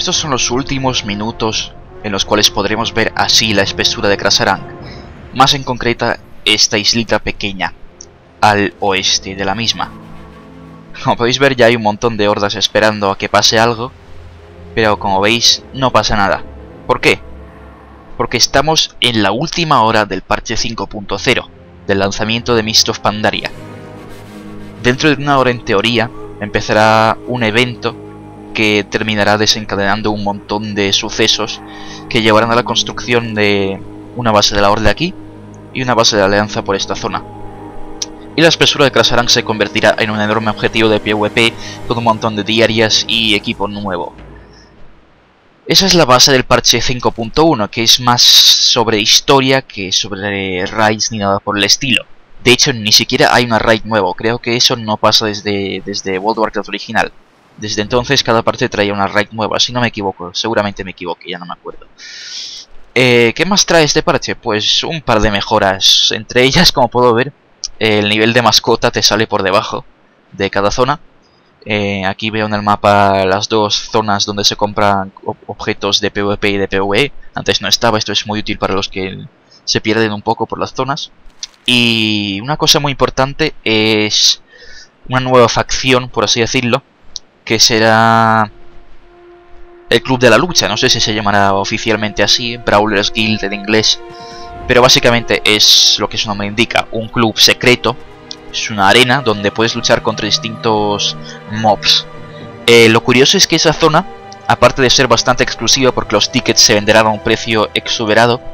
Estos son los últimos minutos en los cuales podremos ver así la espesura de Krasarang, más en concreta esta islita pequeña, al oeste de la misma. Como podéis ver, ya hay un montón de hordas esperando a que pase algo, pero como veis no pasa nada. ¿Por qué? Porque estamos en la última hora del parche 5.0, del lanzamiento de Mist of Pandaria. Dentro de una hora, en teoría, empezará un evento que terminará desencadenando un montón de sucesos que llevarán a la construcción de una base de la Horde aquí y una base de la Alianza por esta zona. Y la espesura de Krasarang se convertirá en un enorme objetivo de PvP con un montón de diarias y equipo nuevo. Esa es la base del parche 5.1, que es más sobre historia que sobre raids ni nada por el estilo. De hecho, ni siquiera hay una raid nuevo, creo que eso no pasa desde World of Warcraft original. Desde entonces cada parte traía una raid nueva, si no me equivoco, seguramente me equivoqué, ya no me acuerdo. ¿Qué más trae este parche? Pues un par de mejoras, entre ellas, como puedo ver, el nivel de mascota te sale por debajo de cada zona. Aquí veo en el mapa las dos zonas donde se compran objetos de PvP y de PvE. Antes no estaba, esto es muy útil para los que se pierden un poco por las zonas. Y una cosa muy importante es una nueva facción, por así decirlo, que será el Club de la Lucha. No sé si se llamará oficialmente así, Brawlers Guild en inglés, pero básicamente es lo que su nombre indica, un club secreto. Es una arena donde puedes luchar contra distintos mobs. Lo curioso es que esa zona, aparte de ser bastante exclusiva porque los tickets se venderán a un precio exuberado,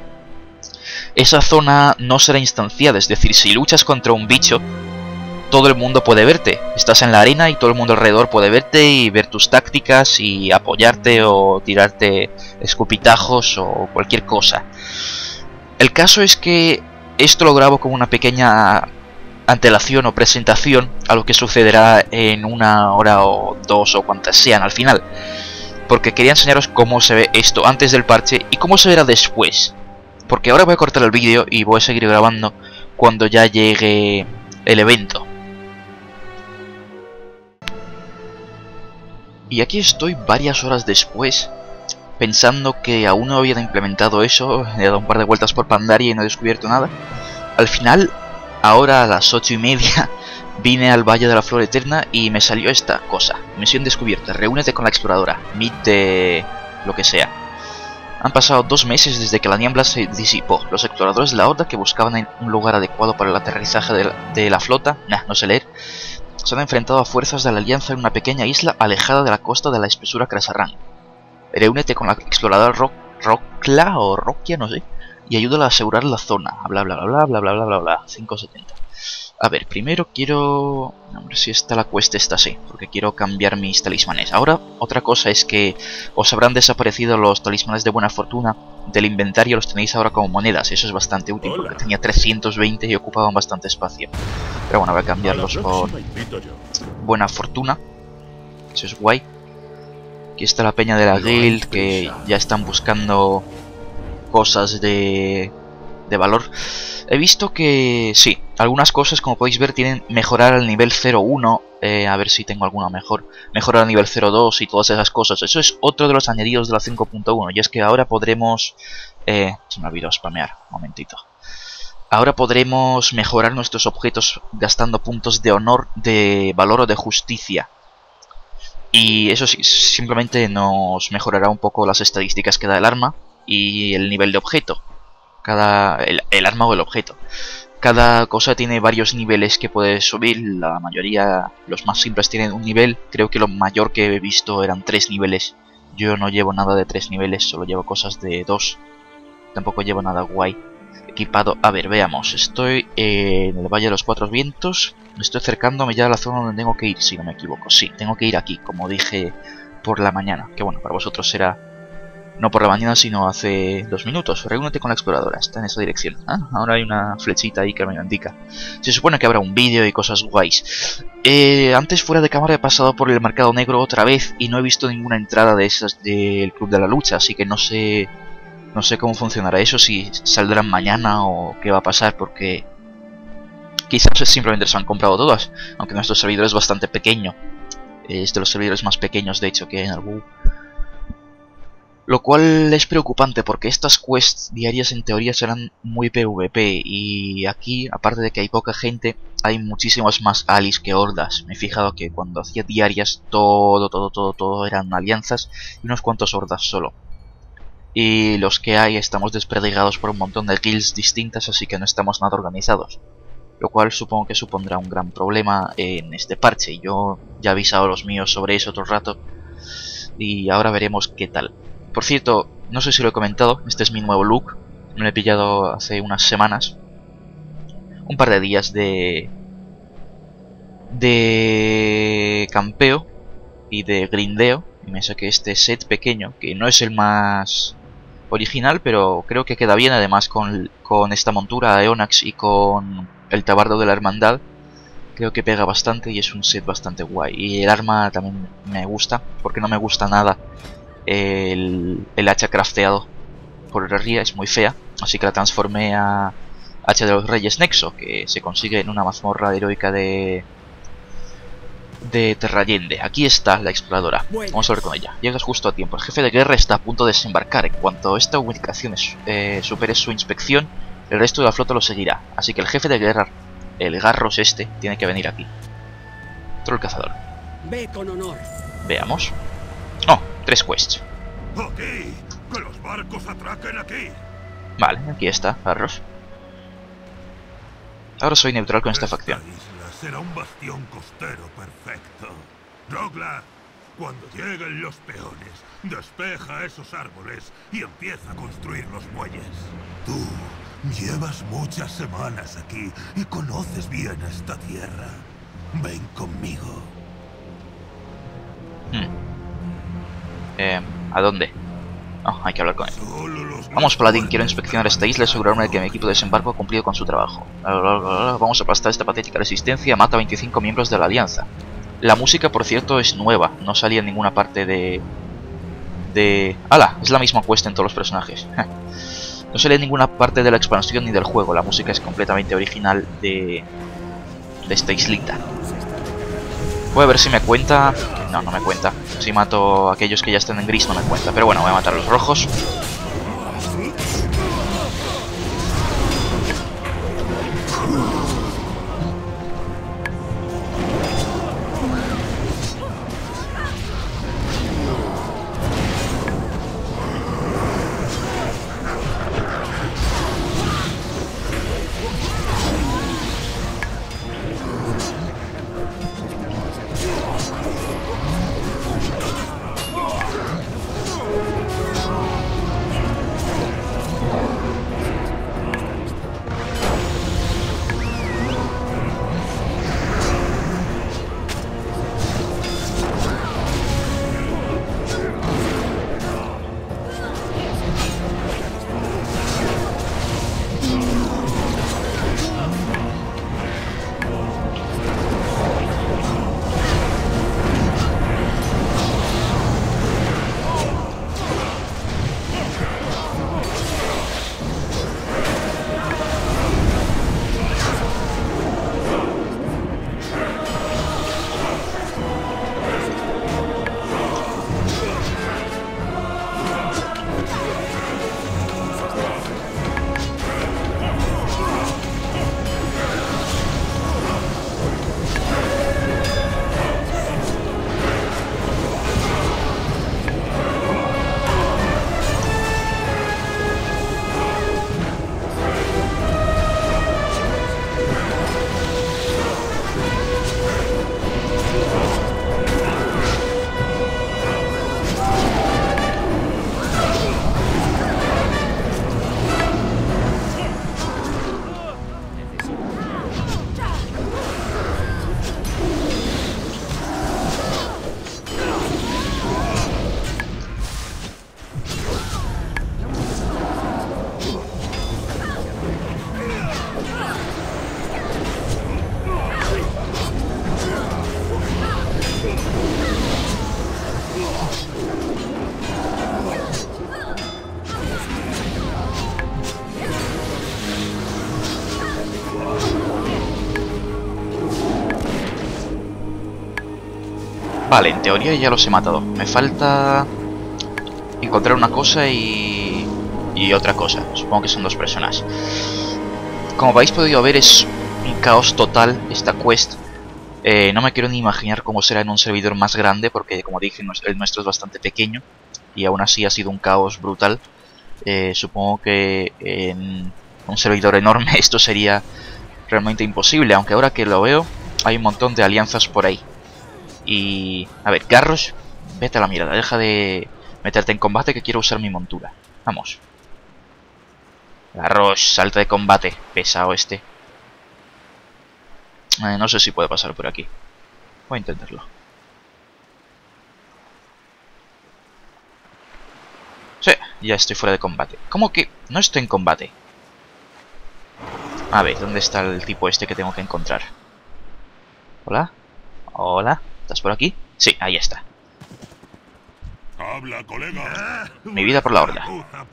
esa zona no será instanciada, es decir, si luchas contra un bicho, todo el mundo puede verte. Estás en la arena y todo el mundo alrededor puede verte y ver tus tácticas y apoyarte o tirarte escupitajos o cualquier cosa. El caso es que esto lo grabo como una pequeña antelación o presentación a lo que sucederá en una hora o dos o cuantas sean al final, porque quería enseñaros cómo se ve esto antes del parche y cómo se verá después, porque ahora voy a cortar el vídeo y voy a seguir grabando cuando ya llegue el evento. Y aquí estoy varias horas después, pensando que aún no habían implementado eso. He dado un par de vueltas por Pandaria y no he descubierto nada. Al final, ahora a las 8:30, vine al Valle de la Flor Eterna y me salió esta cosa. Misión descubierta, reúnete con la exploradora, meet de lo que sea. Han pasado 2 meses desde que la niebla se disipó. Los exploradores de la Horda, que buscaban un lugar adecuado para el aterrizaje de la flota, no sé leer, se han enfrentado a fuerzas de la Alianza en una pequeña isla alejada de la costa de la espesura Krasarang. Reúnete con la exploradora Rokla o Rokia, no sé, y ayúdala a asegurar la zona. Bla bla bla bla bla bla bla bla. 5.70. A ver, primero quiero... A ver si está la cuesta, esta sí, porque quiero cambiar mis talismanes. Ahora, otra cosa es que os habrán desaparecido los talismanes de buena fortuna del inventario, los tenéis ahora como monedas. Eso es bastante útil, porque tenía 320 y ocupaban bastante espacio. Pero bueno, voy a cambiarlos por buena fortuna. Eso es guay. Aquí está la peña de la guild, que ya están buscando cosas de valor. He visto que sí, algunas cosas, como podéis ver, tienen mejorar al nivel 0.1. A ver si tengo alguna mejor. Mejorar al nivel 0.2 y todas esas cosas. Eso es otro de los añadidos de la 5.1. Y es que ahora podremos... se me olvidó spamear, un momentito. Ahora podremos mejorar nuestros objetos gastando puntos de honor, de valor o de justicia. Y eso sí, simplemente nos mejorará un poco las estadísticas que da el arma y el nivel de objeto. El arma o el objeto. Cada cosa tiene varios niveles que puedes subir. La mayoría, los más simples, tienen un nivel. Creo que lo mayor que he visto eran 3 niveles. Yo no llevo nada de 3 niveles, solo llevo cosas de 2. Tampoco llevo nada guay equipado. A ver, veamos. Estoy en el Valle de los Cuatro Vientos. Me estoy acercándome ya a la zona donde tengo que ir, si no me equivoco. Sí, tengo que ir aquí, como dije por la mañana. Que bueno, para vosotros será no por la mañana, sino hace 2 minutos. Reúnete con la exploradora, está en esa dirección. Ahora hay una flechita ahí que me lo indica. Se supone que habrá un vídeo y cosas guays. Antes, fuera de cámara, he pasado por el mercado negro otra vez y no he visto ninguna entrada de esas del Club de la Lucha, así que no sé cómo funcionará eso, si saldrán mañana o qué va a pasar, porque quizás simplemente se han comprado todas, aunque nuestro servidor es bastante pequeño. Es de los servidores más pequeños, de hecho, que hay en el WoW. Lo cual es preocupante porque estas quests diarias en teoría serán muy PvP y aquí, aparte de que hay poca gente, hay muchísimas más alis que hordas. Me he fijado que cuando hacía diarias todo eran alianzas y unos cuantos hordas solo. Y los que hay estamos desperdigados por un montón de guilds distintas, así que no estamos nada organizados. Lo cual supongo que supondrá un gran problema en este parche. Yo ya he avisado a los míos sobre eso otro rato y ahora veremos qué tal. Por cierto, no sé si lo he comentado, este es mi nuevo look. Me lo he pillado hace unas semanas. Un par de días de campeo y de grindeo. Y me saqué este set pequeño, que no es el más original, pero creo que queda bien. Además con esta montura de Onax y con el tabardo de la hermandad, creo que pega bastante y es un set bastante guay. Y el arma también me gusta, porque no me gusta nada el hacha crafteado por Herrería, es muy fea, así que la transformé a hacha de los Reyes Nexo, que se consigue en una mazmorra heroica de Terrayende. Aquí está la exploradora, vamos a ver con ella. Llegas justo a tiempo, el jefe de guerra está a punto de desembarcar. En cuanto esta ubicación supere su inspección, el resto de la flota lo seguirá, así que el jefe de guerra, el Garros este, tiene que venir aquí. Troll cazador. Ve con honor. Veamos. Oh, 3 quests. ¡Aquí! ¡Que los barcos atraquen aquí! Vale, aquí está, Garros. Ahora soy neutral con esta facción. Isla será un bastión costero perfecto. Rogla, cuando lleguen los peones, despeja esos árboles y empieza a construir los muelles. Tú llevas muchas semanas aquí y conoces bien esta tierra. Ven conmigo. ¿A dónde? Oh, hay que hablar con él. Vamos, Paladín, quiero inspeccionar esta isla y asegurarme de que mi equipo de desembarco ha cumplido con su trabajo. Vamos a aplastar esta patética resistencia. Mata a 25 miembros de la alianza. La música, por cierto, es nueva. No salía en ninguna parte de... ¡Hala! Es la misma quest en todos los personajes. No salía en ninguna parte de la expansión ni del juego. La música es completamente original de esta islita. Voy a ver si me cuenta... No, no me cuenta. Si mato a aquellos que ya están en gris no me cuenta. Pero bueno, voy a matar a los rojos. Vale, en teoría ya los he matado. Me falta encontrar una cosa y otra cosa. Supongo que son dos personas. Como habéis podido ver, es un caos total esta quest. No me quiero ni imaginar cómo será en un servidor más grande, porque como dije, el nuestro es bastante pequeño y aún así ha sido un caos brutal. Supongo que en un servidor enorme esto sería realmente imposible, aunque ahora que lo veo hay un montón de alianzas por ahí. Y... a ver, Garrosh, vete a la mierda, deja de meterte en combate que quiero usar mi montura. Vamos. Garrosh, salta de combate, pesado este. No sé si puede pasar por aquí. Voy a intentarlo. Sí, ya estoy fuera de combate. ¿Cómo que no estoy en combate? A ver, ¿dónde está el tipo este que tengo que encontrar? ¿Hola? ¿Hola? ¿Estás por aquí? Sí, ahí está. Habla, colega. Mi vida por la horda.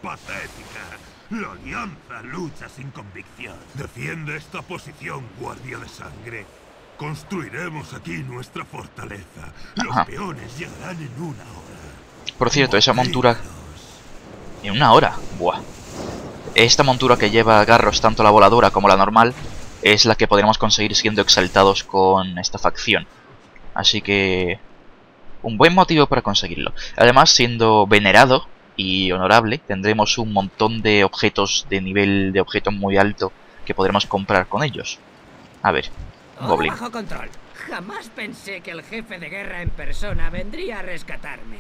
La alianza lucha sin convicción. Defiende esta posición, guardia de sangre. Construiremos aquí nuestra fortaleza. Los peones llegarán en una hora. Por cierto, esa montura... ¿En una hora? Buah. Esta montura que lleva Garrosh, tanto la voladora como la normal, es la que podremos conseguir siendo exaltados con esta facción. Así que... un buen motivo para conseguirlo. Además, siendo venerado y honorable, tendremos un montón de objetos de nivel de objeto muy alto que podremos comprar con ellos. A ver, un goblin. Bajo control. Jamás pensé que el jefe de guerra en persona vendría a rescatarme.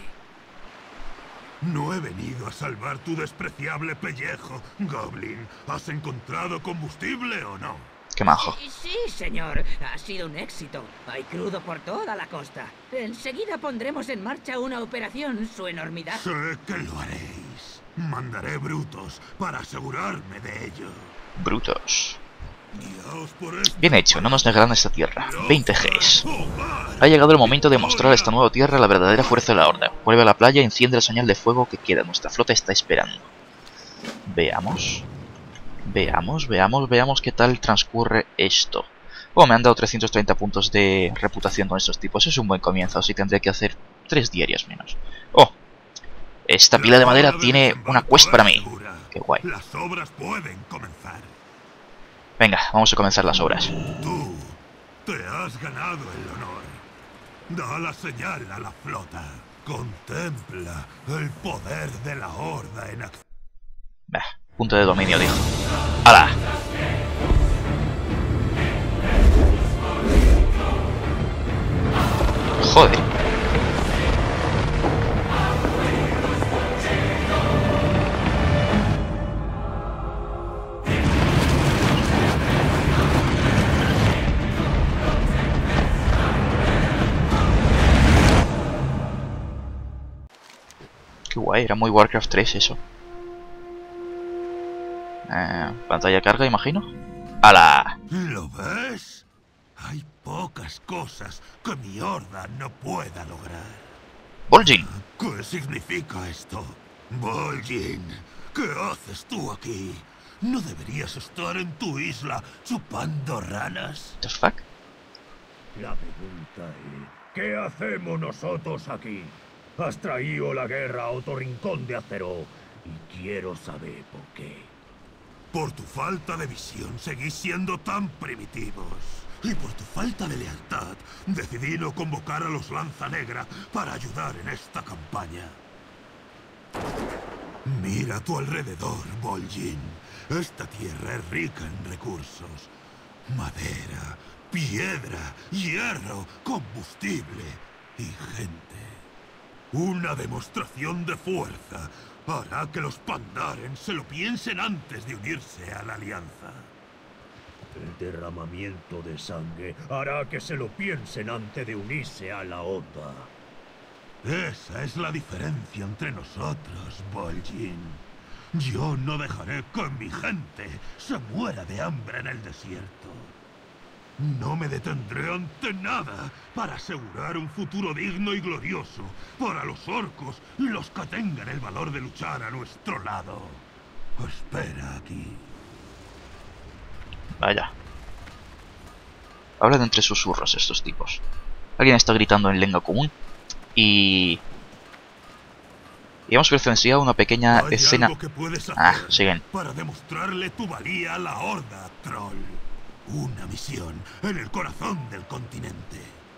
No he venido a salvar tu despreciable pellejo, Goblin. ¿Has encontrado combustible o no? Qué majo. Sí, señor. Ha sido un éxito. Hay crudo por toda la costa. Enseguida pondremos en marcha una operación, su enormidad. Sé que lo haréis. Mandaré brutos para asegurarme de ello. Brutos. Guiaos por este... Bien hecho, no nos negarán esta tierra. 20 Gs. Ha llegado el momento de mostrar a esta nueva tierra la verdadera fuerza de la horda. Vuelve a la playa y enciende la señal de fuego que queda. Nuestra flota está esperando. Veamos. Veamos qué tal transcurre esto. Oh, me han dado 330 puntos de reputación con estos tipos. Es un buen comienzo, así tendré que hacer 3 diarias menos. Oh, esta pila de madera tiene una quest para mí. Qué guay. Las obras pueden comenzar. Venga, vamos a comenzar las obras. Tú te has ganado el honor. Da la señal a la flota. Contempla el poder de la horda en acción. Punto de dominio, dijo. ¡Hala! Joder. Qué guay, era muy Warcraft 3 eso. Pantalla carga, imagino. ¡Hala! ¿Lo ves? Hay pocas cosas que mi horda no pueda lograr. Vol'jin. ¿Qué significa esto? Vol'jin, ¿qué haces tú aquí? ¿No deberías estar en tu isla chupando ranas? ¿What the fuck? La pregunta es, ¿qué hacemos nosotros aquí? Has traído la guerra a otro rincón de Acero y quiero saber por qué. Por tu falta de visión seguís siendo tan primitivos. Y por tu falta de lealtad, decidí no convocar a los Lanza Negra para ayudar en esta campaña. Mira a tu alrededor, Vol'jin. Esta tierra es rica en recursos. Madera, piedra, hierro, combustible y gente. Una demostración de fuerza hará que los Pandaren se lo piensen antes de unirse a la alianza. El derramamiento de sangre hará que se lo piensen antes de unirse a la horda. Esa es la diferencia entre nosotros, Vol'jin. Yo no dejaré que mi gente se muera de hambre en el desierto. No me detendré ante nada para asegurar un futuro digno y glorioso para los orcos y los que tengan el valor de luchar a nuestro lado. Espera aquí. Vaya. Hablan entre susurros estos tipos. Alguien está gritando en lengua común y... Y hemos presenciado una pequeña Hay escena... algo que puedes hacer Ah, siguen. para demostrarle tu valía a la Horda, troll. Una misión en el corazón del continente.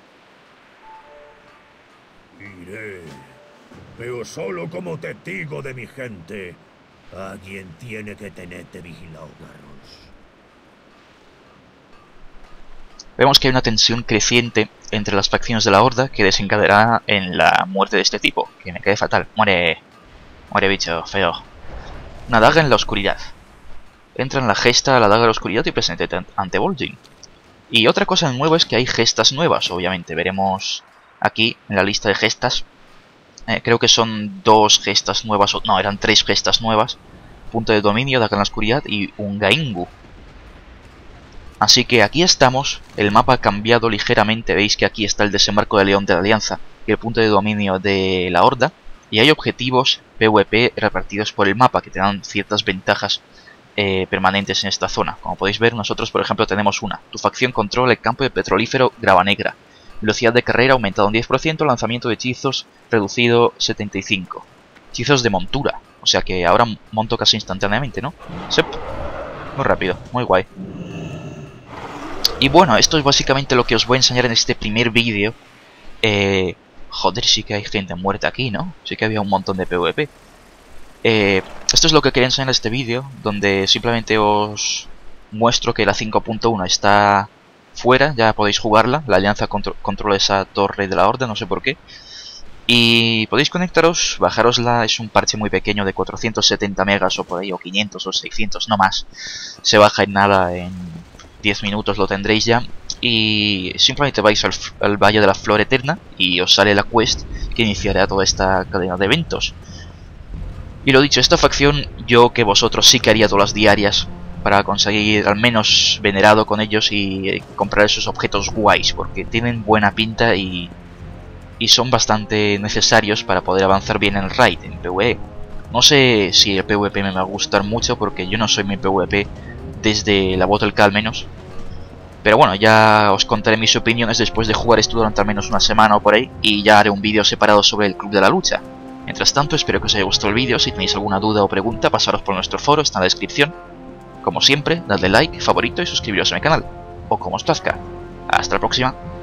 Iré, pero solo como testigo de mi gente. Alguien tiene que tenerte vigilado, Garros. Vemos que hay una tensión creciente entre las facciones de la Horda que desencadenará en la muerte de este tipo, que me quede fatal. Muere bicho, feo. Una daga en la oscuridad. Entra en la gesta la daga de la oscuridad y presente ante Vol'jin. Y otra cosa nueva es que hay gestas nuevas, obviamente. Veremos aquí en la lista de gestas. Creo que son 2 gestas nuevas, no, eran 3 gestas nuevas. Punto de dominio, daga en la oscuridad y un Gaingu. Así que aquí estamos, el mapa ha cambiado ligeramente, veis que aquí está el desembarco de León de la Alianza y el punto de dominio de la Horda, y hay objetivos PvP repartidos por el mapa que te dan ciertas ventajas permanentes en esta zona. Como podéis ver, nosotros por ejemplo tenemos una: tu facción controla el campo de petrolífero Grava Negra, velocidad de carrera aumentada un 10%, lanzamiento de hechizos reducido 75%, hechizos de montura, o sea que ahora monto casi instantáneamente, ¿no? Sep. Muy rápido, muy guay. Y bueno, esto es básicamente lo que os voy a enseñar en este primer vídeo. Joder, sí que hay gente muerta aquí, ¿no? Sí que había un montón de PvP. Esto es lo que quería enseñar en este vídeo, donde simplemente os muestro que la 5.1 está fuera, ya podéis jugarla. La alianza controla esa torre de la Horda, no sé por qué. Y podéis conectaros, bajarosla, es un parche muy pequeño de 470 megas o por ahí, o 500 o 600, no más. Se baja en nada, en 10 minutos lo tendréis ya. Y simplemente vais al Valle de la Flor Eterna y os sale la quest que iniciará toda esta cadena de eventos. Y lo dicho, esta facción yo que vosotros sí que haría todas las diarias para conseguir al menos venerado con ellos y comprar esos objetos guays, porque tienen buena pinta y son bastante necesarios para poder avanzar bien en el raid, en PvE. No sé si el PvP me va a gustar mucho porque yo no soy mi PvP desde la Bottle K al menos. Pero bueno, ya os contaré mis opiniones después de jugar esto durante al menos una semana o por ahí, y ya haré un vídeo separado sobre el Club de la Lucha. Mientras tanto, espero que os haya gustado el vídeo. Si tenéis alguna duda o pregunta, pasaros por nuestro foro, está en la descripción. Como siempre, dadle like, favorito y suscribiros a mi canal, o como os plazca. Hasta la próxima.